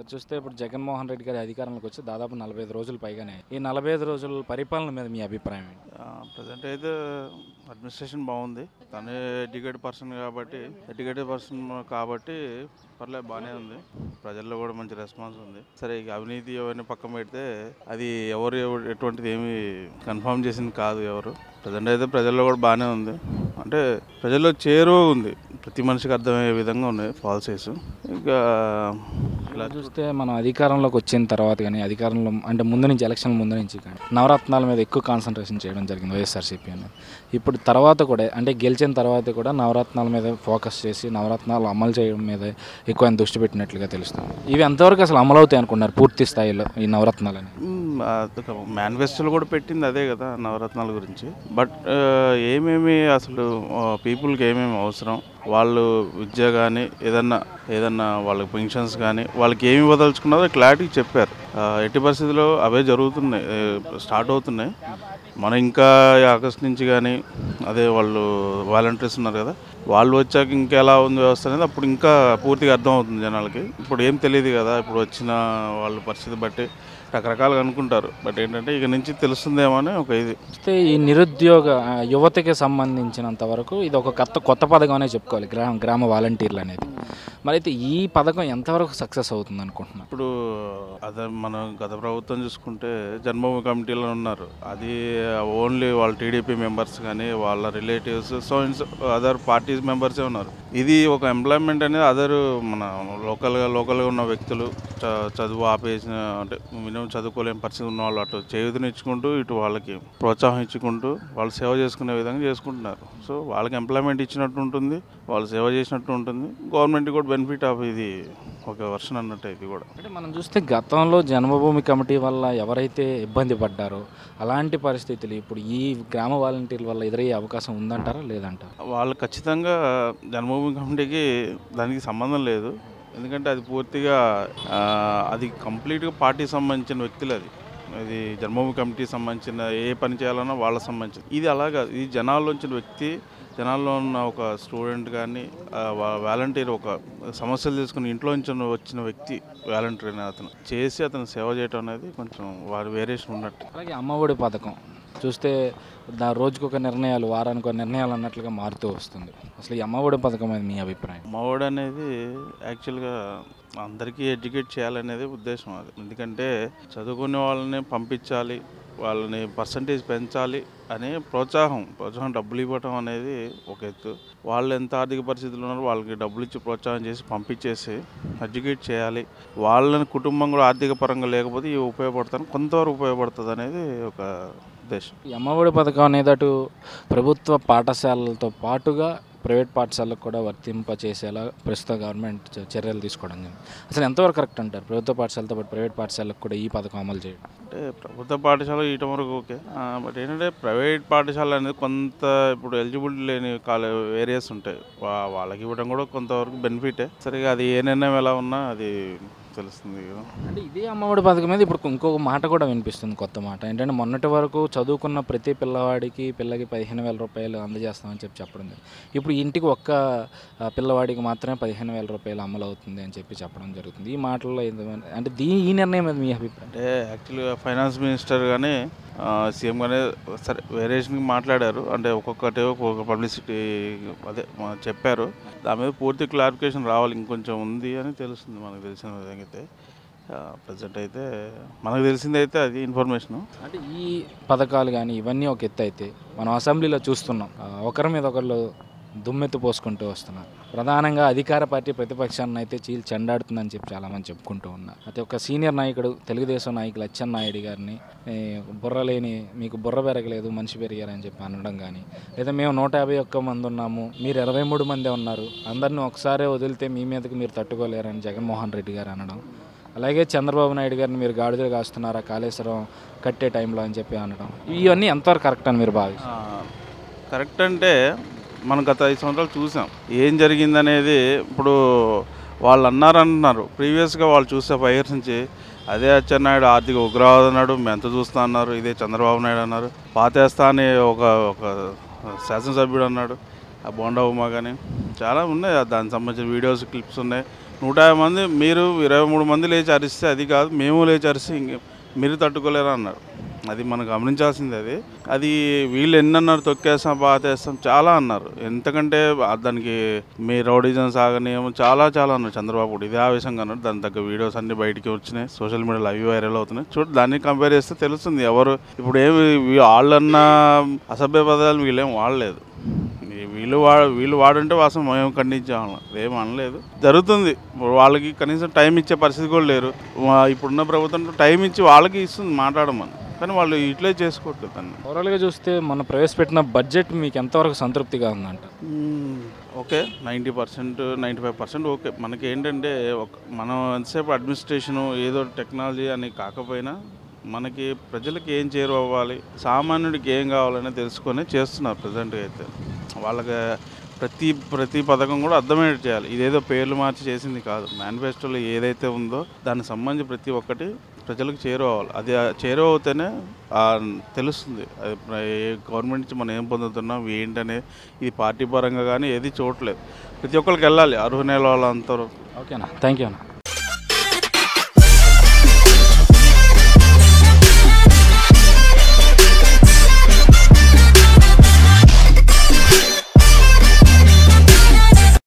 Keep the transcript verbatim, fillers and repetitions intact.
Sir చూస్తే ఇప్పుడు జగన్మోహన్ రెడ్డి గారి అధికారంలోకి వచ్చి దాదాపు నలభై ఐదు రోజులు పైగానే ఈ నలభై ఐదు రోజుల పరిపాలన మీద మీ అభిప్రాయం ఏంటి? ప్రజెంట్ అయితే అడ్మినిస్ట్రేషన్ బాగుంది. తనే ఎడ్యుకేటెడ్ పర్సన్ కాబట్టి ఎడ్యుకేటెడ్ పర్సన్ కాబట్టి పర్లేదు బాగానే ఉంది. ప్రజల్లో కూడా మంచి రెస్పాన్స్ ఉంది. సరే ఇక అవినీతి అవన్నీ పక్కన పెడితే అది ఎవరు ఎవరు ఎటువంటిది ఏమి కన్ఫర్మ్ చేసింది కాదు ఎవరు. ప్రజెంట్ అయితే ప్రజల్లో కూడా బాగానే ఉంది. అంటే ప్రజల్లో చేరువ ఉంది, ప్రతి మనిషికి అర్థమయ్యే విధంగా ఉన్నాయి పాలసీస్. ఇంకా ఇలా చూస్తే మనం అధికారంలోకి వచ్చిన తర్వాత కానీ అధికారంలో అంటే ముందు నుంచి ఎలక్షన్ ముందు నుంచి కానీ నవరత్నాల మీద ఎక్కువ కాన్సన్ట్రేషన్ చేయడం జరిగింది వైఎస్ఆర్సీపీ అని. ఇప్పుడు తర్వాత కూడా అంటే గెలిచిన తర్వాత కూడా నవరత్నాల మీద ఫోకస్ చేసి నవరత్నాలు అమలు చేయడం మీద ఎక్కువ ఆయన దృష్టి పెట్టినట్లుగా తెలుస్తుంది. ఇవి ఎంతవరకు అసలు అమలు అవుతాయి అనుకున్నారు పూర్తి స్థాయిలో ఈ నవరత్నాలని? మేనిఫెస్టోలో కూడా పెట్టింది అదే కదా నవరత్నాల గురించి. బట్ ఏమేమి అసలు పీపుల్కి ఏమేమి అవసరం, వాళ్ళు విద్య కానీ ఏదన్నా ఏదన్నా వాళ్ళకి పెన్షన్స్ కానీ వాళ్ళకి ఏమి వదలుచుకున్నారో క్లారిటీ చెప్పారు. ఎట్టి పరిస్థితుల్లో అవే జరుగుతున్నాయి, స్టార్ట్ అవుతున్నాయి. మనం ఇంకా ఆగస్ట్ నుంచి కానీ అదే వాళ్ళు వాలంటీర్స్ ఉన్నారు కదా, వాళ్ళు వచ్చాక ఇంకా ఎలా ఉంది వ్యవస్థ అనేది అప్పుడు ఇంకా పూర్తిగా అర్థం అవుతుంది జనాలకి. ఇప్పుడు ఏం తెలియదు కదా, ఇప్పుడు వచ్చిన వాళ్ళ పరిస్థితి బట్టి రకరకాలుగా అనుకుంటారు. బట్ ఏంటంటే ఇక నుంచి తెలుస్తుందేమో అని ఒక ఇది. అయితే ఈ నిరుద్యోగ యువతకి సంబంధించినంత వరకు ఇది ఒక కొత్త కొత్త పథకం అనే చెప్పుకోవాలి, గ్రామ గ్రామ వాలంటీర్లు అనేది. మరి అయితే ఈ పథకం ఎంతవరకు సక్సెస్ అవుతుంది అనుకుంటున్నాను? ఇప్పుడు అదే మనం గత ప్రభుత్వం చూసుకుంటే జన్మభూమి కమిటీలో ఉన్నారు, అది ఓన్లీ వాళ్ళ టీడీపీ మెంబర్స్ కానీ వాళ్ళ రిలేటివ్స్ సో అదర్ పార్టీస్ మెంబర్సే ఉన్నారు. ఇది ఒక ఎంప్లాయ్మెంట్ అనేది అదర్ మన లోకల్గా లోకల్గా ఉన్న వ్యక్తులు చదువు ఆపేసిన అంటే మినిమం చదువుకోలేని పరిస్థితి ఉన్న వాళ్ళు అటు చేయూతనిచ్చుకుంటూ ఇటు వాళ్ళకి ప్రోత్సాహం ఇచ్చుకుంటూ వాళ్ళు సేవ చేసుకునే విధంగా చేసుకుంటున్నారు. సో వాళ్ళకి ఎంప్లాయ్మెంట్ ఇచ్చినట్టు ఉంటుంది, వాళ్ళు సేవ చేసినట్టు ఉంటుంది, గవర్నమెంట్ కూడా బెనిఫిట్ ఆఫ్ ఇది ఒక వర్షన్ అన్నట్టు. ఇది కూడా అంటే మనం చూస్తే గతంలో జన్మభూమి కమిటీ వల్ల ఎవరైతే ఇబ్బంది పడ్డారో అలాంటి పరిస్థితులు ఇప్పుడు ఈ గ్రామ వాలంటీర్ల వల్ల ఎదురయ్యే అవకాశం ఉందంటారా లేదంటారా? వాళ్ళు ఖచ్చితంగా జన్మభూమి కమిటీకి దానికి సంబంధం లేదు. ఎందుకంటే అది పూర్తిగా అది కంప్లీట్గా పార్టీకి సంబంధించిన వ్యక్తులు. అది ఇది జన్మభూమి కమిటీకి సంబంధించిన ఏ పని చేయాలన్నా వాళ్ళకి సంబంధించిన ఇది. అలాగా ఇది జనాల్లో వచ్చిన వ్యక్తి, జనాల్లో ఉన్న ఒక స్టూడెంట్ కానీ వాలంటీర్ ఒక సమస్యలు తీసుకుని ఇంట్లో నుంచి వచ్చిన వ్యక్తి వాలంటీర్ అని అతను చేసి అతను సేవ చేయడం అనేది కొంచెం వారి వేరియేషన్ ఉన్నట్టు. అలాగే అమ్మఒడి పథకం చూస్తే దా రోజుకు ఒక నిర్ణయాలు వారానికి ఒక నిర్ణయాలు అన్నట్లుగా మారుతూ వస్తుంది. అసలు ఈ అమ్మఒడి పథకం మీద మీ అభిప్రాయం? అమ్మఒడి అనేది యాక్చువల్గా అందరికీ ఎడ్యుకేట్ చేయాలనేది ఉద్దేశం అది. ఎందుకంటే చదువుకునే వాళ్ళని పంపించాలి, వాళ్ళని పర్సంటేజ్ పెంచాలి అనే ప్రోత్సాహం ప్రోత్సాహం డబ్బులు ఇవ్వటం అనేది ఒక ఎత్తు. వాళ్ళు ఎంత ఆర్థిక పరిస్థితులు ఉన్నారో వాళ్ళకి డబ్బులు ఇచ్చి ప్రోత్సాహం చేసి పంపించేసి ఎడ్యుకేట్ చేయాలి. వాళ్ళని కుటుంబం కూడా ఆర్థిక పరంగా లేకపోతే ఇవి ఉపయోగపడతాను కొంతవరకు ఉపయోగపడుతుంది అనేది ఒక ఉద్దేశం. ఈ అమ్మఒడి పథకం అనేది అటు ప్రభుత్వ పాఠశాలలతో పాటుగా ప్రైవేట్ పాఠశాలకు కూడా వర్తింపచేసేలా ప్రస్తుత గవర్నమెంట్ చర్యలు తీసుకోవడం జరిగింది. అసలు ఎంతవరకు కరెక్ట్ అంటారు ప్రభుత్వ పాఠశాలతో పాటు ప్రైవేట్ పాఠశాలకు కూడా ఈ పథకం అమలు చేయడం? అంటే ప్రభుత్వ పాఠశాల ఇయటం వరకు ఓకే, బట్ ఏంటంటే ప్రైవేట్ పాఠశాల అనేది కొంత ఇప్పుడు ఎలిజిబిలిటీ లేని కాలే ఏరియాస్ ఉంటాయి, వాళ్ళకి ఇవ్వడం కూడా కొంతవరకు బెనిఫిటే. సరిగా అది ఏ నిర్ణయం ఎలా ఉన్నా అది తెలుస్తుంది కదా. అంటే ఇదే అమ్మఒడి పథకం మీద ఇప్పుడు ఇంకొక మాట కూడా వినిపిస్తుంది, కొత్త మాట ఏంటంటే మొన్నటి వరకు చదువుకున్న ప్రతి పిల్లవాడికి పిల్లకి పదిహేను వేల రూపాయలు అందజేస్తామని చెప్పి చెప్పడం. ఇప్పుడు ఇంటికి ఒక్క పిల్లవాడికి మాత్రమే పదిహేను వేల రూపాయలు అమలు అవుతుంది అని చెప్పి చెప్పడం జరుగుతుంది. ఈ మాటల్లో అంటే దీ ఈ నిర్ణయం మీద మీ అభిప్రాయం? అంటే యాక్చువల్గా ఫైనాన్స్ మినిస్టర్ కానీ సీఎం కానీ సరే వేరియేషన్కి మాట్లాడారు, అంటే ఒక్కొక్కటి ఒక్కొక్క పబ్లిసిటీ అదే చెప్పారు. దాని మీద పూర్తి క్లారిఫికేషన్ రావాలి, ఇంకొంచెం ఉంది అని తెలుస్తుంది మనకు తెలిసిన విధంగా. అయితే ప్రజెంట్ అయితే మనకు తెలిసింది అయితే అది ఇన్ఫర్మేషను. అంటే ఈ పథకాలు కానీ ఇవన్నీ ఒక ఎత్తు అయితే మనం అసెంబ్లీలో చూస్తున్నాం ఒకరి మీద ఒకళ్ళు దుమ్మెత్తు పోసుకుంటూ వస్తున్నారు. ప్రధానంగా అధికార పార్టీ ప్రతిపక్షాన్ని అయితే చీల్ చెండాడుతుందని చెప్పి చాలామంది చెప్పుకుంటూ ఉన్నారు. అయితే ఒక సీనియర్ నాయకుడు తెలుగుదేశం నాయకులు అచ్చెన్నాయుడు గారిని బుర్ర లేని మీకు బుర్ర పెరగలేదు మనిషి పెరిగారని చెప్పి అనడం కానీ, లేదా మేము నూట యాభై ఒక్క మంది ఉన్నాము మీరు ఇరవై మూడు మందే ఉన్నారు అందరినీ ఒకసారే వదిలితే మీ మీదకి మీరు తట్టుకోలేరని జగన్మోహన్ రెడ్డి గారు అనడం, అలాగే చంద్రబాబు నాయుడు గారిని మీరు గాడిదలు కాస్తున్నారా కాళేశ్వరం కట్టే టైంలో అని చెప్పి అనడం, ఇవన్నీ ఎంతవరకు కరెక్ట్ అని మీరు భావిస్తారు? కరెక్ట్ అంటే మనం గత ఐదు సంవత్సరాలు చూసాం ఏం జరిగిందనేది. ఇప్పుడు వాళ్ళు అన్నారంటున్నారు, ప్రీవియస్గా వాళ్ళు చూసే ఫైవ్ ఇయర్స్ నుంచి అదే అచ్చెన్నాయుడు ఆర్థిక ఉగ్రవాదం అన్నాడు, మేము ఎంత చూస్తా అన్నారు, ఇదే చంద్రబాబు నాయుడు అన్నారు, పాతేస్తా అని ఒక ఒక శాసనసభ్యుడు అన్నాడు, ఆ బోండా ఉమా కానీ చాలా ఉన్నాయి దానికి సంబంధించిన వీడియోస్ క్లిప్స్ ఉన్నాయి. నూట యాభై మంది మీరు ఇరవై మూడు మంది లేచి అరిస్తే అది కాదు, మేము లేచి అరిస్తే ఇంక మీరు తట్టుకోలేరు అన్నారు. అది మనం గమనించాల్సింది. అది అది వీళ్ళు ఎన్నన్నారు, తొక్కేస్తాం బాధేస్తాం చాలా అన్నారు. ఎంతకంటే దానికి మీ రౌడిజం సాగనీయం చాలా చాలా అన్నారు చంద్రబాబు కూడా. ఇదే ఆవేశంగా అన్నారు. దాని తగ్గ వీడియోస్ అన్ని బయటికి వచ్చినాయి, సోషల్ మీడియాలో అవి వైరల్ అవుతున్నాయి. చూడు, దాన్ని కంపేర్ చేస్తే తెలుస్తుంది ఎవరు ఇప్పుడు ఏమి వాళ్ళన్న అసభ్య పదాలు వీళ్ళేం వాడలేదు. వీళ్ళు వా వీళ్ళు వాడుంటే వాసం మేము ఖండించాము, ఏం అనలేదు. జరుగుతుంది, వాళ్ళకి కనీసం టైం ఇచ్చే పరిస్థితి కూడా లేరు. ఇప్పుడున్న ప్రభుత్వం టైం ఇచ్చి వాళ్ళకి ఇస్తుంది మాట్లాడమని, కానీ వాళ్ళు ఇట్లే చేసుకోవట్లేదు దాన్ని. ఓవరాల్గా చూస్తే మనం ప్రవేశపెట్టిన బడ్జెట్ మీకు ఎంతవరకు సంతృప్తిగా ఉందంట? Okay, ninety percent ninety five percent okay. మనకి ఏంటంటే ఒక మనం ఎంతసేపు అడ్మినిస్ట్రేషను ఏదో టెక్నాలజీ అని కాకపోయినా మనకి ప్రజలకు ఏం చేరువవ్వాలి, సామాన్యుడికి ఏం కావాలని తెలుసుకొని చేస్తున్నారు ప్రజెంట్గా అయితే. వాళ్ళకి ప్రతి ప్రతి పథకం కూడా అర్థమయ్యేది చేయాలి. ఇదేదో పేర్లు మార్చి చేసింది కాదు. మేనిఫెస్టోలో ఏదైతే ఉందో దానికి సంబంధించి ప్రతి ఒక్కటి ప్రజలకు చేరువవ్వాలి. అది చేరువ అవుతేనే తెలుస్తుంది అది గవర్నమెంట్ నుంచి మనం ఏం పొందుతున్నాం ఏంటనే. ఇది పార్టీ పరంగా కానీ ఏది చూడలేదు, ప్రతి ఒక్కరికి వెళ్ళాలి, అర్హులైన వాళ్ళందరూ. ఓకేనా, థ్యాంక్ యూ అన్న.